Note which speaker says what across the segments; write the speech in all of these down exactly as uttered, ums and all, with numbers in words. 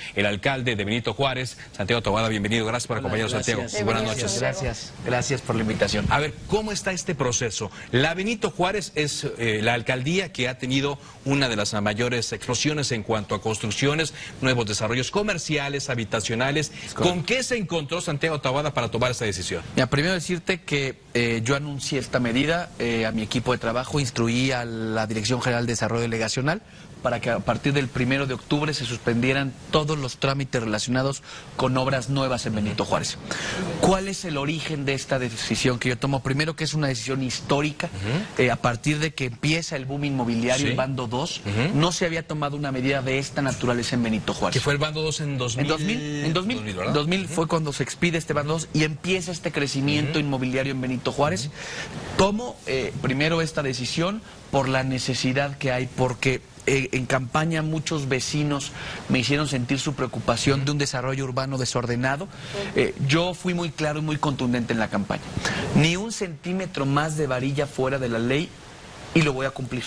Speaker 1: el alcalde de Benito Juárez, Santiago Taboada. Bienvenido, gracias por acompañarnos, Santiago.
Speaker 2: Gracias.
Speaker 1: Buenas noches.
Speaker 2: Gracias, gracias por la invitación.
Speaker 1: A ver, ¿cómo está este proceso? La Benito Juárez es eh, la alcaldía que ha tenido una de las mayores explosiones en cuanto a construcciones, nuevos desarrollos comerciales, habitacionales. ¿Con qué se encontró Santiago Taboada para tomar esta decisión?
Speaker 2: Mira, primero decirte que eh, yo anuncié esta medida eh, a mi equipo de trabajo, instruí a la Dirección General de Desarrollo Delegacional para que a partir del primero de octubre se suspendieran todos los trámites relacionados con obras nuevas en Benito Juárez. ¿Cuál es el origen de esta decisión que yo tomo? Primero, que es una decisión histórica. Uh-huh. eh, a partir de que empieza el boom inmobiliario, sí. el bando dos, uh-huh. no se había tomado una medida de esta naturaleza en Benito Juárez.
Speaker 1: ¿Que fue el bando dos en dos mil?
Speaker 2: En dos mil, en dos mil, dos mil, dos mil uh-huh. fue cuando se expide este bando dos y empieza este crecimiento uh-huh. inmobiliario en Benito Juárez. Uh-huh. Tomo eh, primero esta decisión por la necesidad que hay, porque Eh, en campaña muchos vecinos me hicieron sentir su preocupación de un desarrollo urbano desordenado. Eh, yo fui muy claro y muy contundente en la campaña. Ni un centímetro más de varilla fuera de la ley y lo voy a cumplir.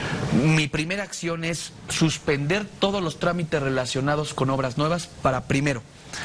Speaker 2: Mi primera acción es suspender todos los trámites relacionados con obras nuevas para, primero,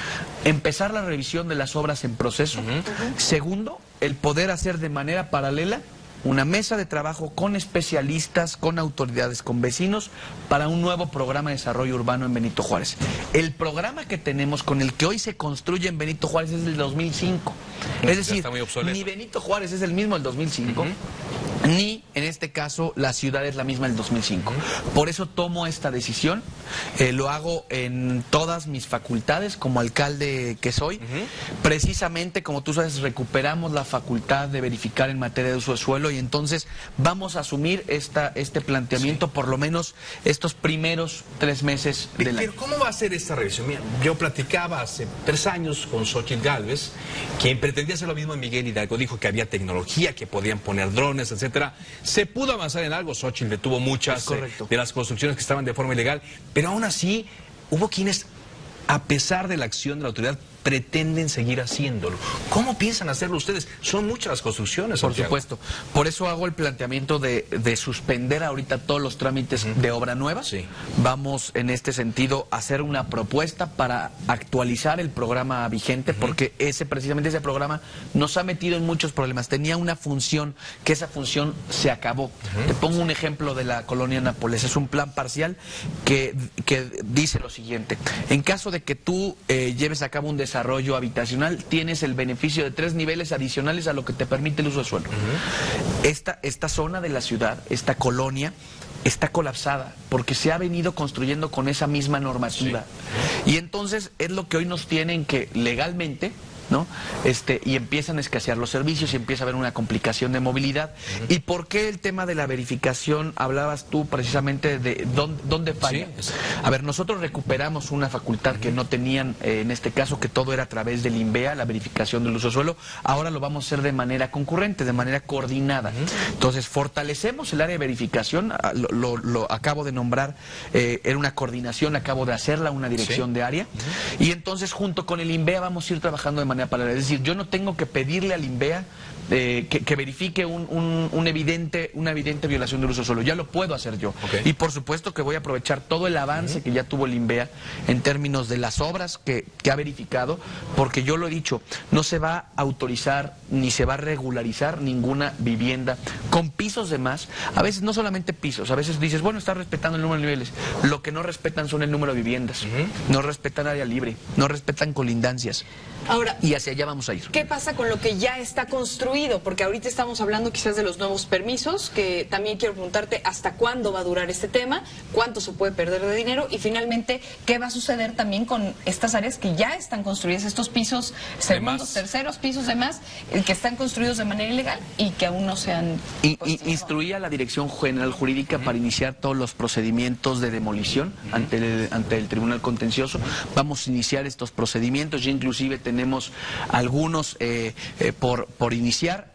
Speaker 2: empezar la revisión de las obras en proceso. Uh-huh. Segundo, el poder hacer de manera paralela una mesa de trabajo con especialistas, con autoridades, con vecinos, para un nuevo programa de desarrollo urbano en Benito Juárez. El programa que tenemos, con el que hoy se construye en Benito Juárez, es del dos mil cinco. Es decir, ni Benito Juárez es el mismo del dos mil cinco, uh-huh. ni, en este caso, la ciudad es la misma del dos mil cinco. Uh-huh. Por eso tomo esta decisión, eh, lo hago en todas mis facultades como alcalde que soy. Uh-huh. Precisamente, como tú sabes, recuperamos la facultad de verificar en materia de uso de suelo, y entonces vamos a asumir esta, este planteamiento, sí. por lo menos estos primeros tres meses del año.
Speaker 1: Pero ¿cómo va a ser esta revisión? Mira, yo platicaba hace tres años con Xochitl Gálvez, quien pretendía hacer lo mismo en Miguel Hidalgo. Dijo que había tecnología, que podían poner drones, etcétera. Se pudo avanzar en algo. Xochitl detuvo muchas eh, de las construcciones que estaban de forma ilegal, pero aún así hubo quienes, a pesar de la acción de la autoridad, pretenden seguir haciéndolo. ¿Cómo piensan hacerlo ustedes? Son muchas las construcciones,
Speaker 2: Por
Speaker 1: Santiago.
Speaker 2: supuesto. Por eso hago el planteamiento de, de suspender ahorita todos los trámites uh-huh. de obra nueva.
Speaker 1: Sí.
Speaker 2: Vamos, en este sentido, a hacer una propuesta para actualizar el programa vigente, uh-huh. porque ese precisamente ese programa nos ha metido en muchos problemas. Tenía una función, que esa función se acabó. Uh-huh. Te pongo un ejemplo de la colonia Nápoles. Es un plan parcial que, que dice lo siguiente: en caso de que tú eh, lleves a cabo un desarrollo desarrollo habitacional, tienes el beneficio de tres niveles adicionales a lo que te permite el uso de suelo. Uh-huh. Esta, esta zona de la ciudad, esta colonia, está colapsada porque se ha venido construyendo con esa misma normativa. Sí. Y entonces es lo que hoy nos tienen que legalmente, ¿no? Este, y empiezan a escasear los servicios y empieza a haber una complicación de movilidad. Uh-huh. ¿Y por qué el tema de la verificación? Hablabas tú precisamente de dónde, dónde falla. Sí, a ver, nosotros recuperamos una facultad uh-huh. que no tenían, eh, en este caso, que todo era a través del INVEA, la verificación del uso de suelo. Ahora lo vamos a hacer de manera concurrente, de manera coordinada. Uh-huh. Entonces, fortalecemos el área de verificación, lo, lo, lo acabo de nombrar, eh, era una coordinación, acabo de hacerla, una dirección sí. de área. Uh-huh. Y entonces, junto con el INVEA, vamos a ir trabajando de manera para, es decir, yo no tengo que pedirle al INVEA eh, que, que verifique un, un, un evidente, una evidente violación del uso de suelo. Ya lo puedo hacer yo. Okay. Y por supuesto que voy a aprovechar todo el avance uh-huh. que ya tuvo el INVEA en términos de las obras que, que ha verificado, porque yo lo he dicho, no se va a autorizar ni se va a regularizar ninguna vivienda con pisos de más. A veces no solamente pisos, a veces dices, bueno, está respetando el número de niveles. Lo que no respetan son el número de viviendas. Uh-huh. No respetan área libre, no respetan colindancias.
Speaker 3: Ahora,
Speaker 2: y hacia allá vamos a ir.
Speaker 3: ¿Qué pasa con lo que ya está construido? Porque ahorita estamos hablando quizás de los nuevos permisos, que también quiero preguntarte hasta cuándo va a durar este tema, cuánto se puede perder de dinero y finalmente qué va a suceder también con estas áreas que ya están construidas, estos pisos, segundos, terceros pisos de más, que están construidos de manera ilegal y que aún no se han...
Speaker 2: Y, y, instruí a la Dirección General Jurídica uh-huh. para iniciar todos los procedimientos de demolición uh-huh. ante, el, ante el Tribunal Contencioso. Vamos a iniciar estos procedimientos, ya inclusive tenemos algunos eh, eh, por, por iniciar.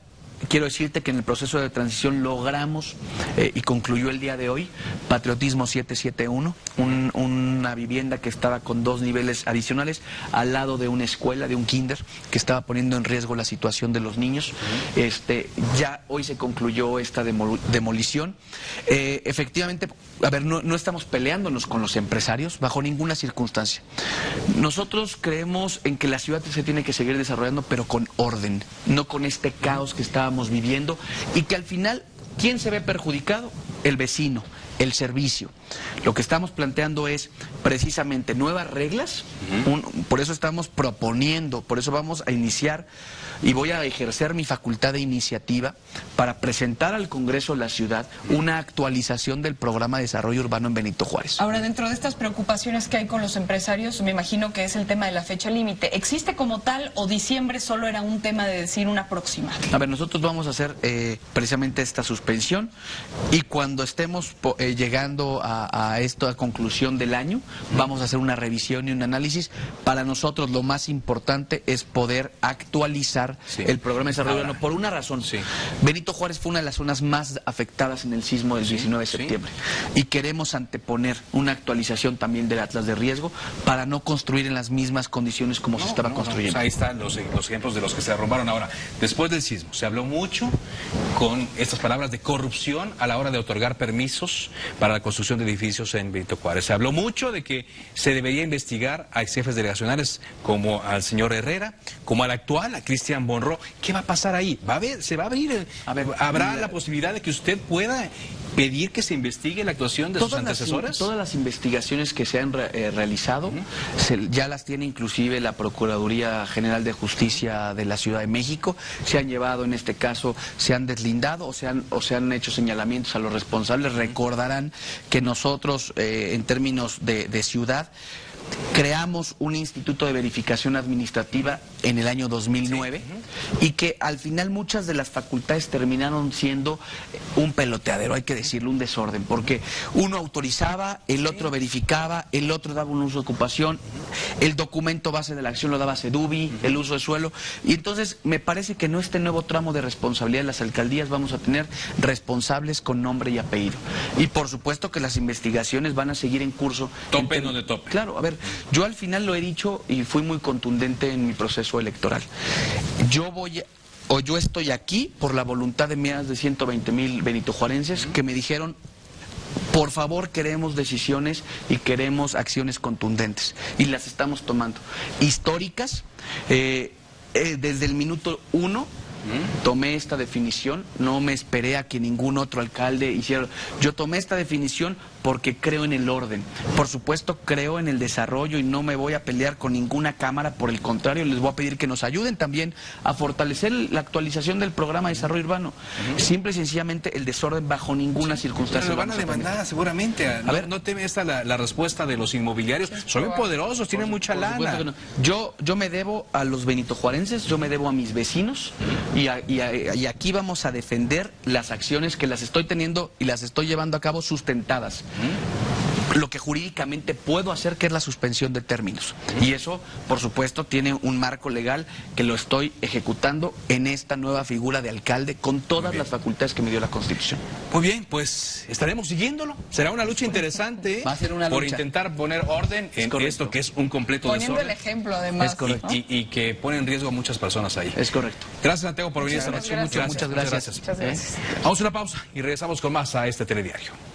Speaker 2: quiero decirte que en el proceso de transición logramos, eh, y concluyó el día de hoy, Patriotismo siete siete uno, un, una vivienda que estaba con dos niveles adicionales, al lado de una escuela, de un kinder, que estaba poniendo en riesgo la situación de los niños. Este, ya hoy se concluyó esta demol demolición. Eh, efectivamente, a ver, no, no estamos peleándonos con los empresarios bajo ninguna circunstancia. Nosotros creemos en que la ciudad se tiene que seguir desarrollando, pero con orden, no con este caos que estábamos viviendo, y que al final, ¿quién se ve perjudicado? El vecino, el servicio. Lo que estamos planteando es precisamente nuevas reglas, un, por eso estamos proponiendo, por eso vamos a iniciar y voy a ejercer mi facultad de iniciativa para presentar al Congreso de la Ciudad una actualización del programa de desarrollo urbano en Benito Juárez.
Speaker 3: Ahora, dentro de estas preocupaciones que hay con los empresarios, me imagino que es el tema de la fecha límite. ¿Existe como tal o diciembre solo era un tema de decir una próxima?
Speaker 2: A ver, nosotros vamos a hacer eh, precisamente esta suspensión, y cuando estemos eh, llegando a, a esta conclusión del año, vamos a hacer una revisión y un análisis. Para nosotros lo más importante es poder actualizar sí. el programa de desarrollo urbano por una razón. Sí. Benito Juárez fue una de las zonas más afectadas en el sismo del sí, diecinueve de septiembre. Sí. Y queremos anteponer una actualización también del Atlas de Riesgo para no construir en las mismas condiciones como no, se estaba no, construyendo.
Speaker 1: No, pues ahí están los, los ejemplos de los que se derrumbaron. Ahora, después del sismo, se habló mucho con estas palabras de corrupción a la hora de otorgar permisos para la construcción de edificios en Benito Juárez. Se habló mucho de que se debería investigar a ex jefes delegacionales como al señor Herrera, como al actual, a Cristian Monroe. ¿Qué va a pasar ahí? ¿Va a ver, ¿Se va a abrir? A ver, ¿habrá la, la posibilidad de que usted pueda pedir que se investigue la actuación de sus antecesores?
Speaker 2: Las, todas las investigaciones que se han re, eh, realizado, uh-huh. se, ya las tiene inclusive la Procuraduría General de Justicia de la Ciudad de México. Se han llevado, en este caso, se han deslindado o se han, o se han hecho señalamientos a los responsables. Uh-huh. Recordarán que nosotros, eh, en términos de, de ciudad, creamos un instituto de verificación administrativa en el año dos mil nueve, sí. y que al final muchas de las facultades terminaron siendo un peloteadero, hay que decirlo, un desorden, porque uno autorizaba, el otro verificaba, el otro daba un uso de ocupación, el documento base de la acción lo daba Sedubi, uh-huh. el uso de suelo, y entonces me parece que en este nuevo tramo de responsabilidad de las alcaldías vamos a tener responsables con nombre y apellido, y por supuesto que las investigaciones van a seguir en curso.
Speaker 1: Tope donde tope.
Speaker 2: Claro, a ver, yo al final lo he dicho y fui muy contundente en mi proceso electoral. Yo voy a, o yo estoy aquí por la voluntad de más de ciento veinte mil benitojuarenses que me dijeron: por favor, queremos decisiones y queremos acciones contundentes, y las estamos tomando. Históricas, eh, eh, desde el minuto uno tomé esta definición, no me esperé a que ningún otro alcalde hiciera. Yo tomé esta definición porque creo en el orden. Por supuesto, creo en el desarrollo y no me voy a pelear con ninguna cámara. Por el contrario, les voy a pedir que nos ayuden también a fortalecer la actualización del programa de desarrollo urbano. Uh-huh. Simple y sencillamente, el desorden bajo ninguna circunstancia.
Speaker 1: Pero lo van a demandar a seguramente. A, a no, ver, no teme esta la, la respuesta de los inmobiliarios. Son muy poderosos, tienen mucha lana.
Speaker 2: No. Yo, yo me debo a los benitojuarenses, yo me debo a mis vecinos, y, a, y, a, y aquí vamos a defender las acciones que las estoy teniendo y las estoy llevando a cabo sustentadas. Lo que jurídicamente puedo hacer, que es la suspensión de términos. Y eso, por supuesto, tiene un marco legal que lo estoy ejecutando en esta nueva figura de alcalde con todas las facultades que me dio la Constitución.
Speaker 1: Muy bien, pues estaremos siguiéndolo. Será una lucha interesante.
Speaker 2: Va a ser una lucha.
Speaker 1: Por intentar poner orden en esto que es un completo
Speaker 3: Poniendo
Speaker 1: desorden.
Speaker 3: el ejemplo, además.
Speaker 2: Es correcto.
Speaker 1: Y, y, y que pone en riesgo a muchas personas ahí.
Speaker 2: Es correcto.
Speaker 1: Gracias, Santiago, por venir
Speaker 3: Muchas
Speaker 1: esta noche.
Speaker 3: gracias.
Speaker 1: Muchas, muchas gracias.
Speaker 3: Muchas gracias.
Speaker 1: Vamos a una pausa y regresamos con más a este telediario.